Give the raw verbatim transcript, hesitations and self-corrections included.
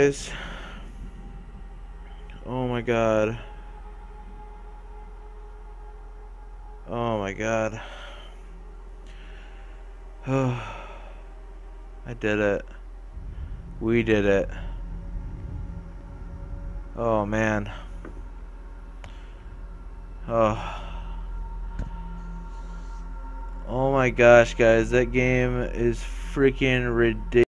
guys. Oh my god. Oh my god. Oh, I did it. We did it. Oh man. Oh. Oh my gosh, guys, that game is freaking ridiculous.